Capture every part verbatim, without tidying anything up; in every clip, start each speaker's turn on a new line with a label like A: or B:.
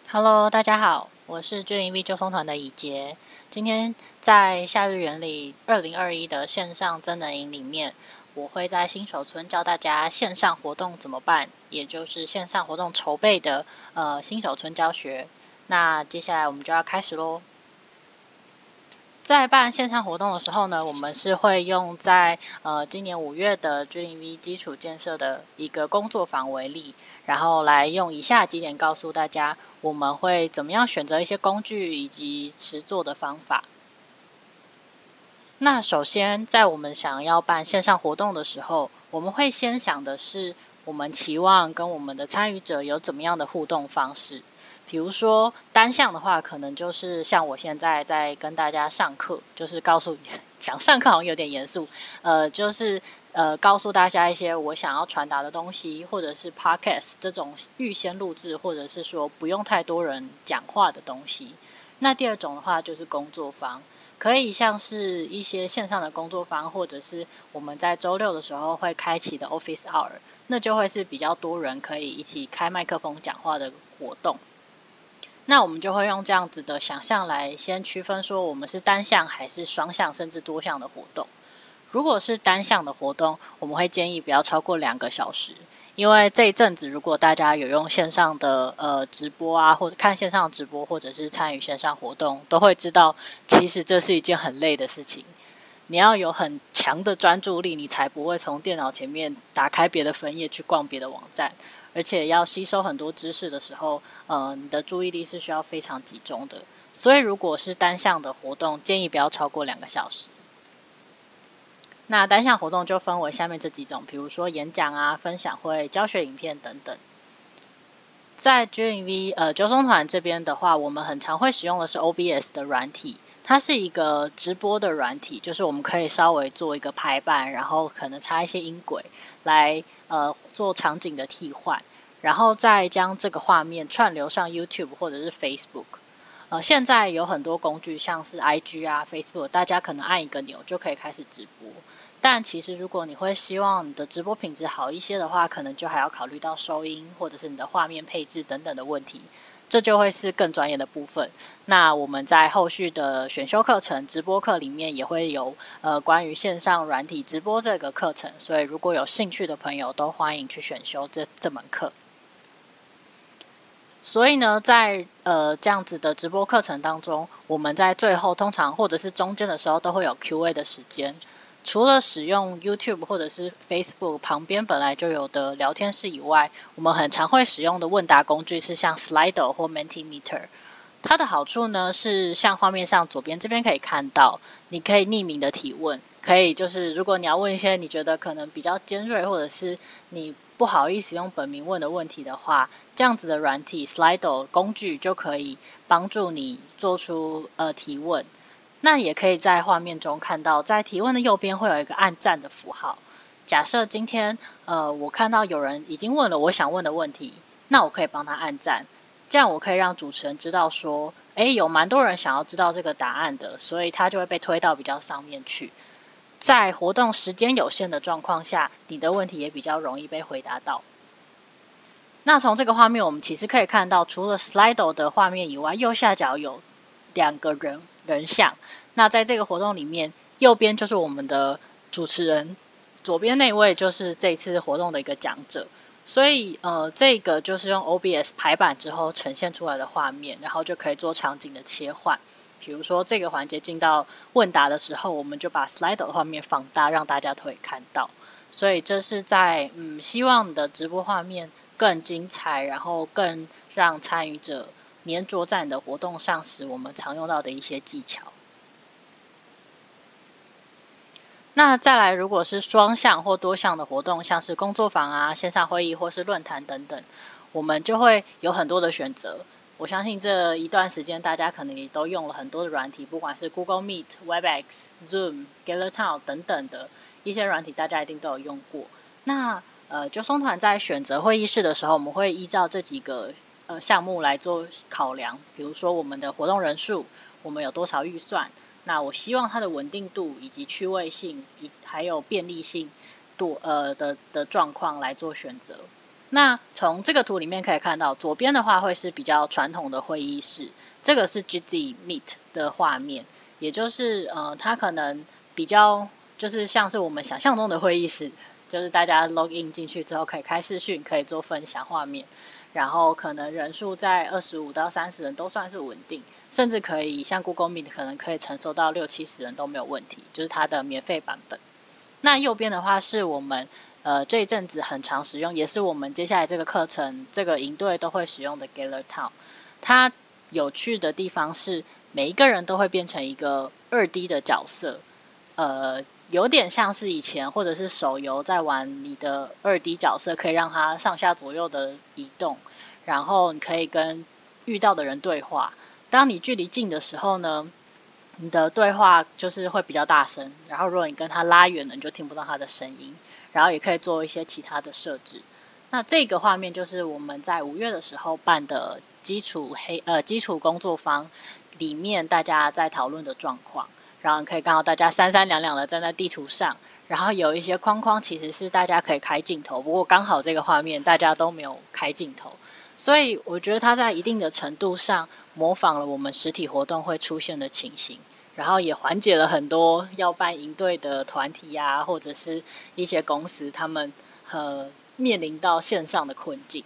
A: Hello，大家好，我是居零 V 救生团的以杰。今天在夏日园里二零二一的线上增能营里面，我会在新手村教大家线上活动怎么办，也就是线上活动筹备的呃新手村教学。那接下来我们就要开始咯。在办线上活动的时候呢，我们是会用在呃今年五月的 G 零 V 基础建设的一个工作坊为例，然后来用以下几点告诉大家，我们会怎么样选择一些工具以及实作的方法。那首先，在我们想要办线上活动的时候，我们会先想的是，我们期望跟我们的参与者有怎么样的互动方式。比如说单向的话，可能就是像我现在在跟大家上课，就是告诉讲上课好像有点严肃，呃，就是呃告诉大家一些我想要传达的东西，或者是 podcast 这种预先录制，或者是说不用太多人讲话的东西。那第二种的话就是工作坊，可以像是一些线上的工作坊，或者是我们在周六的时候会开启的 Office Hour， 那就会是比较多人可以一起开麦克风讲话的活动。那我们就会用这样子的想象来先区分说我们是单向还是双向甚至多向的活动。如果是单向的活动，我们会建议不要超过两个小时，因为这一阵子如果大家有用线上的呃直播啊，或者看线上直播，或者是参与线上活动，都会知道其实这是一件很累的事情。你要有很强的专注力，你才不会从电脑前面打开别的分页去逛别的网站。而且要吸收很多知识的时候，呃，你的注意力是需要非常集中的。所以如果是单向的活动，建议不要超过两个小时。那单项活动就分为下面这几种，比如说演讲啊、分享会、教学影片等等。在 G 零 V 呃救生团这边的话，我们很常会使用的是 O B S 的软体，它是一个直播的软体，就是我们可以稍微做一个排版，然后可能插一些音轨来呃做场景的替换，然后再将这个画面串流上 YouTube 或者是 Facebook。呃，现在有很多工具，像是 I G 啊、Facebook， 大家可能按一个钮就可以开始直播。但其实，如果你会希望你的直播品质好一些的话，可能就还要考虑到收音或者是你的画面配置等等的问题，这就会是更专业的部分。那我们在后续的选修课程、直播课里面也会有呃关于线上软体直播这个课程，所以如果有兴趣的朋友，都欢迎去选修这这门课。所以呢，在呃这样子的直播课程当中，我们在最后通常或者是中间的时候都会有 Q A 的时间。除了使用 YouTube 或者是 Facebook 旁边本来就有的聊天室以外，我们很常会使用的问答工具是像 Slido 或 Mentimeter。它的好处呢是像画面上左边这边可以看到，你可以匿名的提问，可以就是如果你要问一些你觉得可能比较尖锐，或者是你不好意思用本名问的问题的话，这样子的软体 Slido 工具就可以帮助你做出呃提问。那也可以在画面中看到，在提问的右边会有一个按赞的符号。假设今天呃我看到有人已经问了我想问的问题，那我可以帮他按赞，这样我可以让主持人知道说，诶，有蛮多人想要知道这个答案的，所以他就会被推到比较上面去。在活动时间有限的状况下，你的问题也比较容易被回答到。那从这个画面我们其实可以看到，除了 Slido 的画面以外，右下角有两个人人像。那在这个活动里面，右边就是我们的主持人，左边那位就是这一次活动的一个讲者。所以呃，这个就是用 O B S 排版之后呈现出来的画面，然后就可以做场景的切换。比如说这个环节进到问答的时候，我们就把 Slido 的画面放大，让大家都可以看到。所以这是在嗯，希望你的直播画面更精彩，然后更让参与者黏着在你的活动上时，我们常用到的一些技巧。那再来，如果是双向或多项的活动，像是工作坊啊、线上会议或是论坛等等，我们就会有很多的选择。我相信这一段时间大家可能也都用了很多的软体，不管是 Google Meet、Webex、Zoom、Gather Town 等等的一些软体，大家一定都有用过。那呃，救生团在选择会议室的时候，我们会依照这几个呃项目来做考量，比如说我们的活动人数，我们有多少预算。那我希望它的稳定度以及趣味性，还有便利性多呃的的状况来做选择。 那从这个图里面可以看到，左边的话会是比较传统的会议室，这个是 Jitsi Meet 的画面，也就是呃，它可能比较就是像是我们想象中的会议室，就是大家 log in 进去之后可以开视讯，可以做分享画面，然后可能人数在二十五到三十人都算是稳定，甚至可以像 Google Meet 可能可以承受到六七十人都没有问题，就是它的免费版本。那右边的话是我们呃这一阵子很常使用，也是我们接下来这个课程这个营队都会使用的 Gather Town。它有趣的地方是每一个人都会变成一个二 D 的角色，呃，有点像是以前或者是手游在玩你的二 D 角色，可以让它上下左右的移动，然后你可以跟遇到的人对话。当你距离近的时候呢，你的对话就是会比较大声，然后如果你跟他拉远了，你就听不到他的声音，然后也可以做一些其他的设置。那这个画面就是我们在五月的时候办的基础黑呃基础工作坊里面大家在讨论的状况，然后你可以看到大家三三两两的站在地图上，然后有一些框框其实是大家可以开镜头，不过刚好这个画面大家都没有开镜头，所以我觉得它在一定的程度上模仿了我们实体活动会出现的情形，然后也缓解了很多要办营队的团体啊，或者是一些公司他们呃面临到线上的困境。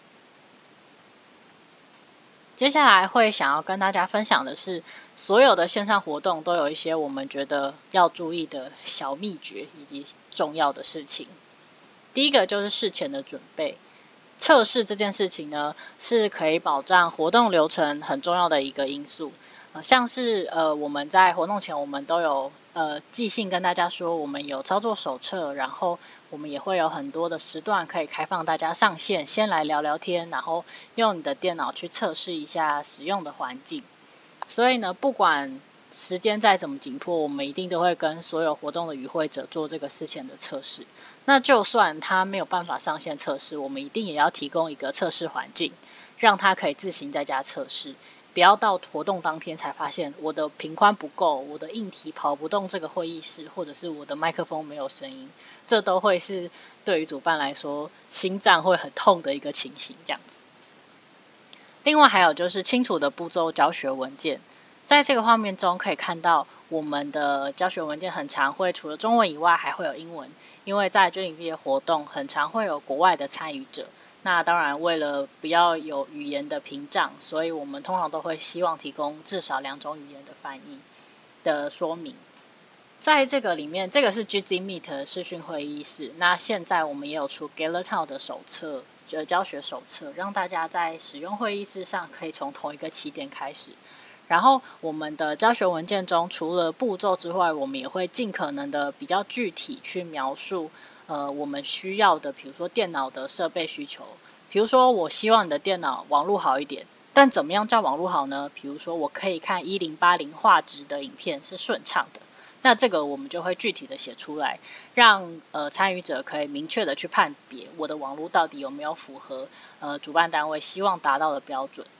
A: 接下来会想要跟大家分享的是，所有的线上活动都有一些我们觉得要注意的小秘诀以及重要的事情。第一个就是事前的准备。测试这件事情呢，是可以保障活动流程很重要的一个因素。呃，像是呃我们在活动前，我们都有呃寄信跟大家说，我们有操作手册，然后我们也会有很多的时段可以开放大家上线，先来聊聊天，然后用你的电脑去测试一下使用的环境。所以呢，不管时间再怎么紧迫，我们一定都会跟所有活动的与会者做这个事前的测试。那就算他没有办法上线测试，我们一定也要提供一个测试环境，让他可以自行在家测试，不要到活动当天才发现我的频宽不够，我的硬体跑不动这个会议室，或者是我的麦克风没有声音，这都会是对于主办来说心脏会很痛的一个情形这样子。另外还有就是清楚的步骤教学文件，在这个画面中可以看到我们的教学文件很常会除了中文以外还会有英文，因为在 J 零 V 的活动很常会有国外的参与者，那当然为了不要有语言的屏障，所以我们通常都会希望提供至少两种语言的翻译的说明。在这个里面，这个是 Jitsi Meet 的视讯会议室，那现在我们也有出 Gather Town 的手册呃教学手册，让大家在使用会议室上可以从同一个起点开始。然后我们的教学文件中，除了步骤之外，我们也会尽可能的比较具体去描述，呃，我们需要的，比如说电脑的设备需求。比如说，我希望你的电脑网络好一点，但怎么样叫网络好呢？比如说，我可以看一零八零画质的影片是顺畅的，那这个我们就会具体的写出来，让呃参与者可以明确的去判别我的网络到底有没有符合呃主办单位希望达到的标准。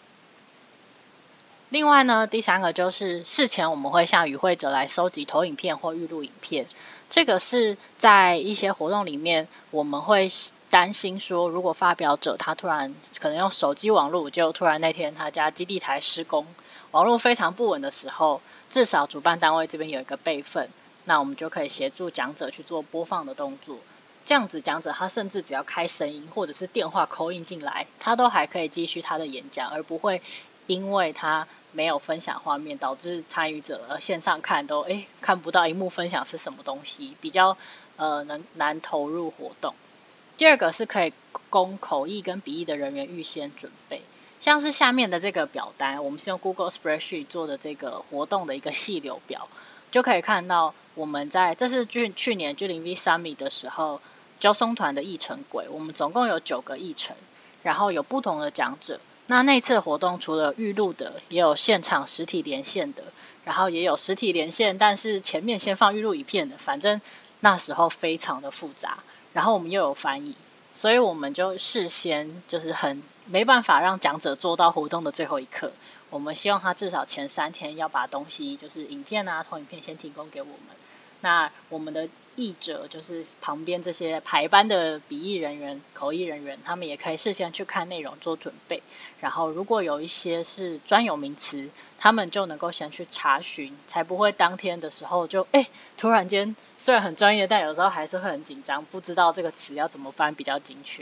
A: 另外呢，第三个就是事前我们会向与会者来收集投影片或预录影片，这个是在一些活动里面我们会担心说，如果发表者他突然可能用手机网络，就突然那天他家基地台施工，网络非常不稳的时候，至少主办单位这边有一个备份，那我们就可以协助讲者去做播放的动作。这样子讲者他甚至只要开声音或者是电话 call in 进来，他都还可以继续他的演讲，而不会因为他没有分享画面，导致参与者呃线上看都诶看不到荧幕分享是什么东西，比较呃能难投入活动。第二个是可以供口译跟笔译的人员预先准备，像是下面的这个表单，我们是用 Google Spreadsheet 做的这个活动的一个细流表，就可以看到我们在这是去去年 J 零 V Summit 的时候交松团的议程轨，我们总共有九个议程，然后有不同的讲者。那那次活动除了预录的，也有现场实体连线的，然后也有实体连线，但是前面先放预录影片的，反正那时候非常的复杂。然后我们又有翻译，所以我们就事先就是很没办法让讲者做到活动的最后一刻。我们希望他至少前三天要把东西，就是影片啊、投影片先提供给我们。那我们的译者，就是旁边这些排班的笔译人员、口译人员，他们也可以事先去看内容做准备。然后，如果有一些是专有名词，他们就能够先去查询，才不会当天的时候就哎、欸，突然间虽然很专业，但有时候还是会很紧张，不知道这个词要怎么翻比较精确。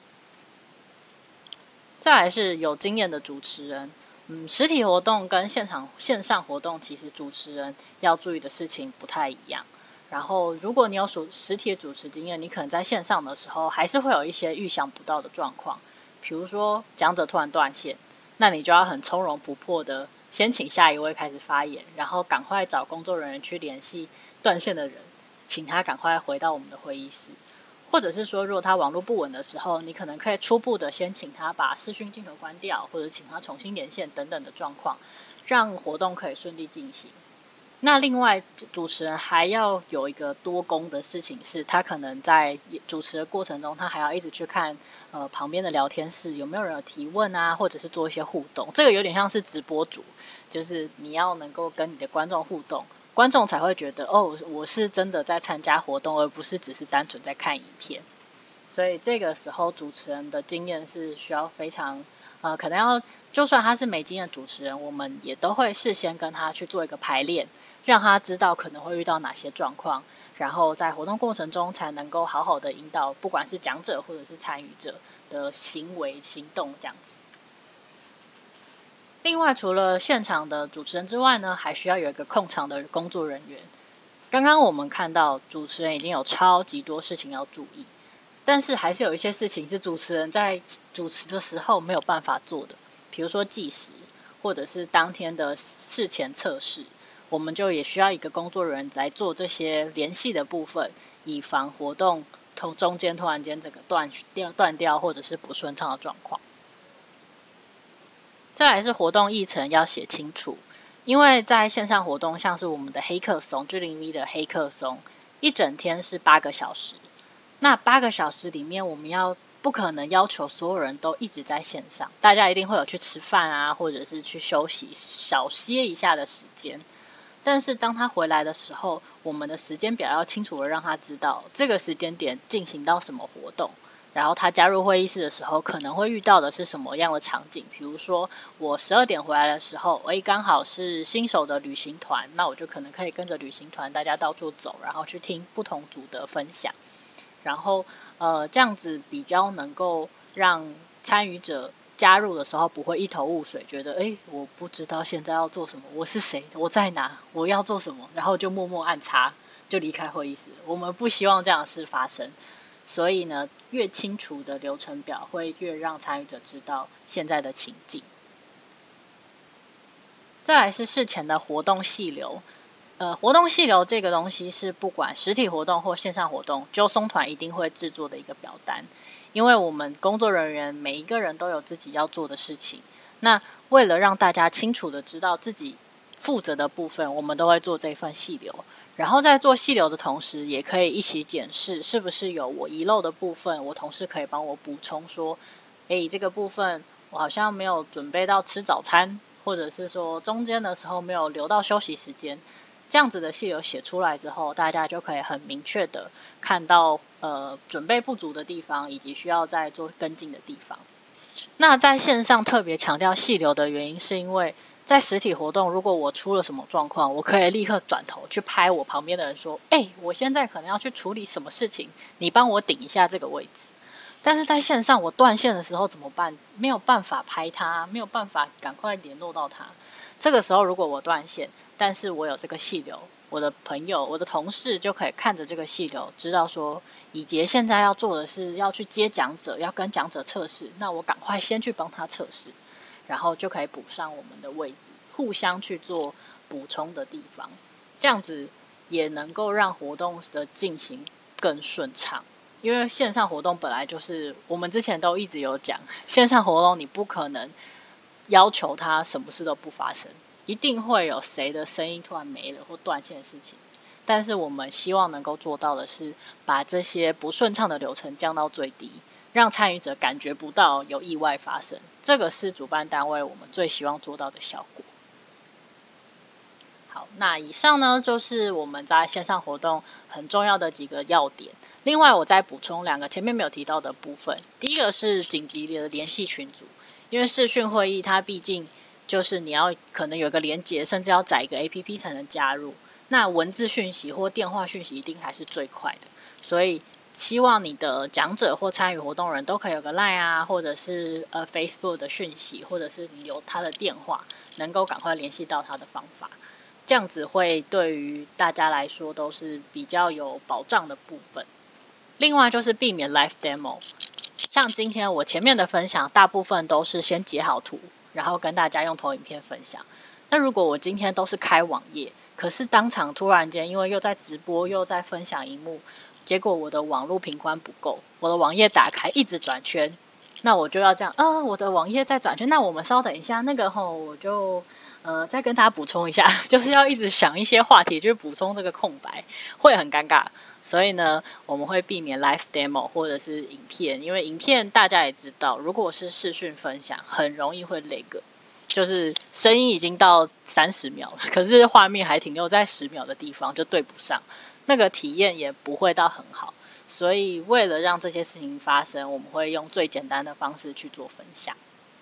A: 再来是有经验的主持人。嗯，实体活动跟现场线上活动，其实主持人要注意的事情不太一样。然后，如果你有属实体的主持经验，你可能在线上的时候，还是会有一些预想不到的状况，比如说讲者突然断线，那你就要很从容不迫的先请下一位开始发言，然后赶快找工作人员去联系断线的人，请他赶快回到我们的会议室。或者是说，如果他网络不稳的时候，你可能可以初步的先请他把视讯镜头关掉，或者请他重新连线等等的状况，让活动可以顺利进行。那另外，主持人还要有一个多工的事情是，他可能在主持的过程中，他还要一直去看呃旁边的聊天室有没有人有提问啊，或者是做一些互动。这个有点像是直播主，就是你要能够跟你的观众互动。观众才会觉得哦，我是真的在参加活动，而不是只是单纯在看影片。所以这个时候主持人的经验是需要非常呃，可能要就算他是没经验的主持人，我们也都会事先跟他去做一个排练，让他知道可能会遇到哪些状况，然后在活动过程中才能够好好的引导，不管是讲者或者是参与者的行为行动这样子。另外，除了现场的主持人之外呢，还需要有一个控场的工作人员。刚刚我们看到主持人已经有超级多事情要注意，但是还是有一些事情是主持人在主持的时候没有办法做的，比如说计时，或者是当天的事前测试，我们就也需要一个工作人员来做这些联系的部分，以防活动中间突然间这个断掉、断掉或者是不顺畅的状况。再来是活动议程要写清楚，因为在线上活动，像是我们的黑客松 G 零 V 的黑客松，一整天是八个小时。那八个小时里面，我们要不可能要求所有人都一直在线上，大家一定会有去吃饭啊，或者是去休息、小歇一下的时间。但是当他回来的时候，我们的时间表要清楚的让他知道这个时间点进行到什么活动。然后他加入会议室的时候，可能会遇到的是什么样的场景？比如说，我十二点回来的时候，诶，刚好是新手的旅行团，那我就可能可以跟着旅行团大家到处走，然后去听不同组的分享，然后呃，这样子比较能够让参与者加入的时候不会一头雾水，觉得诶，我不知道现在要做什么，我是谁，我在哪，我要做什么，然后就默默按叉就离开会议室。我们不希望这样的事发生。所以呢，越清楚的流程表会越让参与者知道现在的情境。再来是事前的活动细流，呃，活动细流这个东西是不管实体活动或线上活动，揪松团一定会制作的一个表单，因为我们工作人员每一个人都有自己要做的事情，那为了让大家清楚的知道自己负责的部分，我们都会做这份细流。然后在做细流的同时，也可以一起检视是不是有我遗漏的部分，我同事可以帮我补充说，诶，这个部分我好像没有准备到吃早餐，或者是说中间的时候没有留到休息时间。这样子的细流写出来之后，大家就可以很明确的看到呃准备不足的地方，以及需要再做跟进的地方。那在线上特别强调细流的原因，是因为在实体活动，如果我出了什么状况，我可以立刻转头去拍我旁边的人说，哎，我现在可能要去处理什么事情，你帮我顶一下这个位置。但是在线上我断线的时候怎么办？没有办法拍他，没有办法赶快联络到他。这个时候如果我断线，但是我有这个细流，我的朋友、我的同事就可以看着这个细流，知道说以杰现在要做的是要去接讲者，要跟讲者测试，那我赶快先去帮他测试。然后就可以补上我们的位置，互相去做补充的地方，这样子也能够让活动的进行更顺畅。因为线上活动本来就是我们之前都一直有讲，线上活动你不可能要求它什么事都不发生，一定会有谁的声音突然没了或断线的事情。但是我们希望能够做到的是，把这些不顺畅的流程降到最低，让参与者感觉不到有意外发生，这个是主办单位我们最希望做到的效果。 好，那以上呢就是我们在线上活动很重要的几个要点。另外，我再补充两个前面没有提到的部分。第一个是紧急的联系群组，因为视讯会议它毕竟就是你要可能有个连结，甚至要载一个 A P P 才能加入。那文字讯息或电话讯息一定还是最快的，所以希望你的讲者或参与活动人都可以有个 LINE 啊，或者是呃 Facebook 的讯息，或者是你有他的电话，能够赶快联系到他的方法。这样子会对于大家来说都是比较有保障的部分。另外就是避免 live demo， 像今天我前面的分享，大部分都是先截好图，然后跟大家用投影片分享。那如果我今天都是开网页，可是当场突然间因为又在直播又在分享荧幕，结果我的网络频宽不够，我的网页打开一直转圈，那我就要这样，呃，我的网页在转圈，那我们稍等一下，那个吼我就。呃，再跟大家补充一下，就是要一直想一些话题，就是补充这个空白，会很尴尬。所以呢，我们会避免 live demo 或者是影片，因为影片大家也知道，如果是视讯分享，很容易会 lag， 就是声音已经到三十秒了，可是画面还停留在十秒的地方，就对不上，那个体验也不会到很好。所以为了让这些事情发生，我们会用最简单的方式去做分享。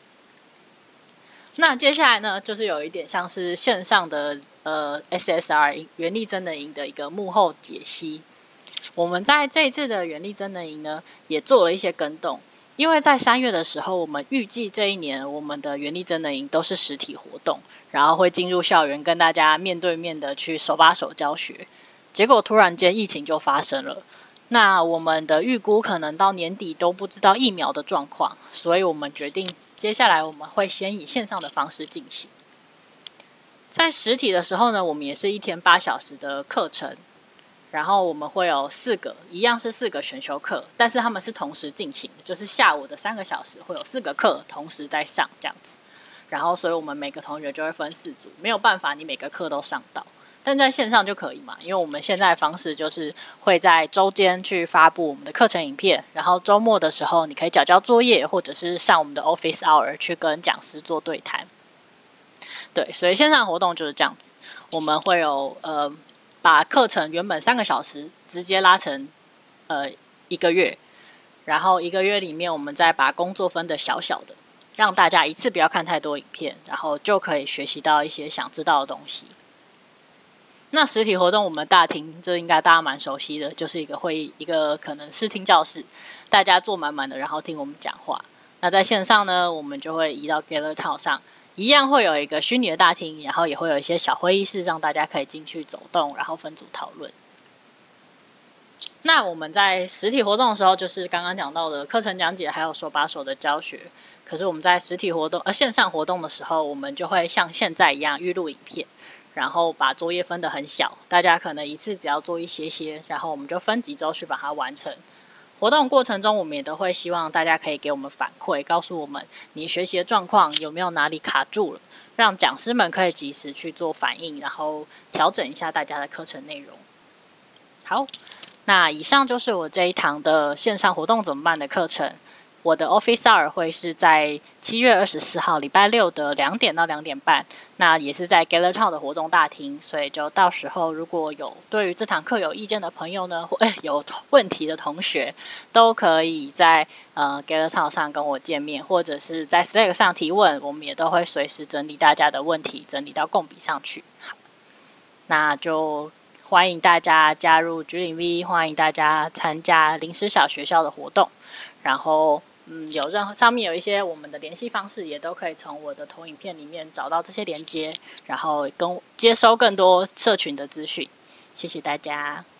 A: 那接下来呢，就是有一点像是线上的呃 S S R 原力真人营的一个幕后解析。我们在这一次的原力真人营呢，也做了一些更动，因为在三月的时候，我们预计这一年我们的原力真人营都是实体活动，然后会进入校园跟大家面对面的去手把手教学。结果突然间疫情就发生了，那我们的预估可能到年底都不知道疫苗的状况，所以我们决定。接下来我们会先以线上的方式进行。在实体的时候呢，我们也是一天八小时的课程，然后我们会有四个，一样是四个选修课，但是他们是同时进行的，就是下午的三个小时会有四个课同时在上这样子。然后，所以我们每个同学就会分四组，没有办法你每个课都上到。但在线上就可以嘛，因为我们现在的方式就是会在周间去发布我们的课程影片，然后周末的时候你可以缴交作业，或者是上我们的 Office Hour 去跟讲师做对谈。对，所以线上活动就是这样子，我们会有呃把课程原本三个小时直接拉成呃一个月，然后一个月里面我们再把工作分得小小的，让大家一次不要看太多影片，然后就可以学习到一些想知道的东西。那实体活动我们大厅这应该大家蛮熟悉的，就是一个会议，一个可能视听教室，大家坐满满的，然后听我们讲话。那在线上呢，我们就会移到 Gather Town 上，一样会有一个虚拟的大厅，然后也会有一些小会议室，让大家可以进去走动，然后分组讨论。那我们在实体活动的时候，就是刚刚讲到的课程讲解，还有手把手的教学。可是我们在实体活动呃线上活动的时候，我们就会像现在一样预录影片。然后把作业分得很小，大家可能一次只要做一些些，然后我们就分几周去把它完成。活动过程中，我们也都会希望大家可以给我们反馈，告诉我们你学习的状况有没有哪里卡住了，让讲师们可以及时去做反应，然后调整一下大家的课程内容。好，那以上就是我这一堂的线上活动怎么办的课程。我的 Office Hour 会是在七月二十四号礼拜六的两点到两点半，那也是在 Gather Town 的活动大厅，所以就到时候如果有对于这堂课有意见的朋友呢，或诶有问题的同学，都可以在呃 Gather Town 上跟我见面，或者是在 Slack 上提问，我们也都会随时整理大家的问题，整理到共笔上去。好，那就欢迎大家加入 G 零 V， 欢迎大家参加临时小学校的活动，然后。嗯，有任何上面有一些我们的联系方式，也都可以从我的投影片里面找到这些连接，然后跟接收更多社群的资讯。谢谢大家。